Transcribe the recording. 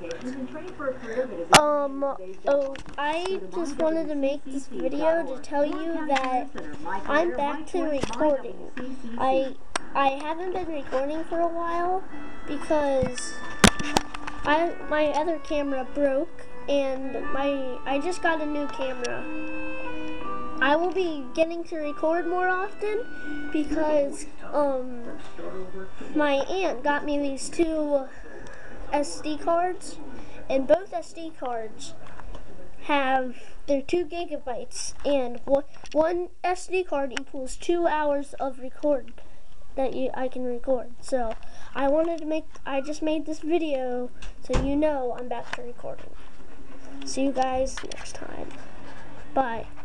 I just wanted to make this video to tell you that I'm back to recording. I haven't been recording for a while because my other camera broke and I just got a new camera. I will be getting to record more often because my aunt got me these two SD cards, and both SD cards they're 2 gigabytes, and one SD card equals 2 hours of record that I can record. So I just made this video so you know I'm back to recording. See you guys next time. Bye.